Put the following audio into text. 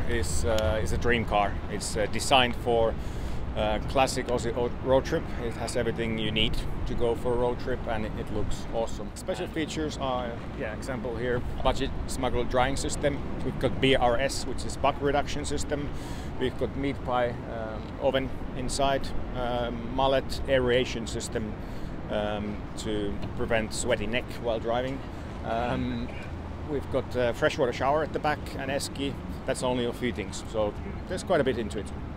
is a dream car. It's designed for classic Aussie road trip. It has everything you need to go for a road trip, and it looks awesome. Special features are, example here, budget smuggled drying system. We've got BRS, which is buck reduction system. We've got meat pie oven inside, mullet aeration system to prevent sweaty neck while driving. We've got a freshwater shower at the back and esky. That's only a few things, so there's quite a bit into it.